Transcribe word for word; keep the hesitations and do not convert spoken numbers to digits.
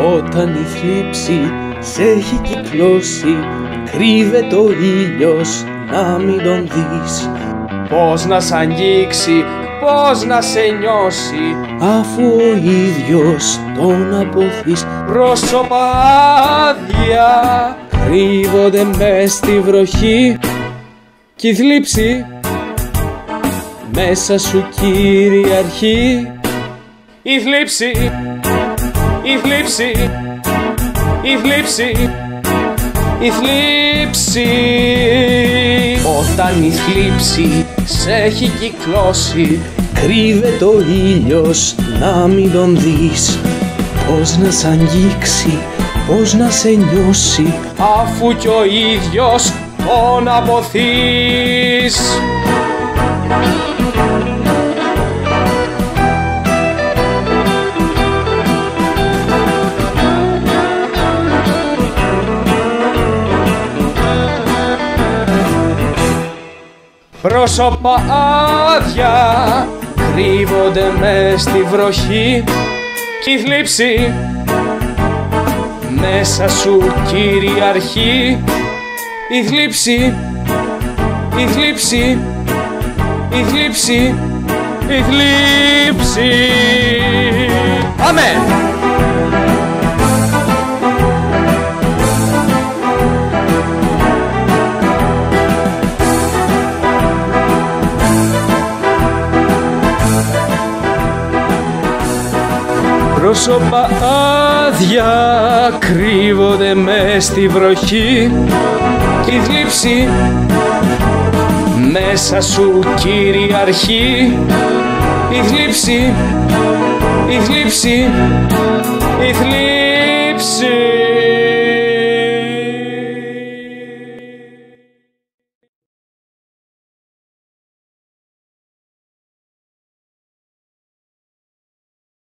Όταν η θλίψη σε έχει κυκλώσει, κρύβεται ο ήλιος να μην τον δεις. Πώς να σ' αγγίξει, πώς να σε νιώσει, αφού ο ίδιος τον αποθείς. πρόσωπα άδεια κρύβονται μες στη βροχή κι η θλίψη μέσα σου κυριαρχεί. Η θλίψη, η θλίψη, η θλίψη, η θλίψη. Όταν η θλίψη σε έχει κυκλώσει, κρύβεται ο ήλιος να μην τον δεις. Πώς να σ' αγγίξει, πώς να σε νιώσει, αφού κι ο ίδιος τον αποθείς. Πρόσωπα άδεια κρύβονται μες στη βροχή κι η θλίψη μέσα σου κυριαρχεί. Η θλίψη, η θλίψη, η θλίψη, η θλίψη. Αμέ! Πρόσωπα άδεια κρύβονται μες στη βροχή κι η θλίψη μέσα σου κυριαρχεί. Η θλίψη, η θλίψη, η θλίψη.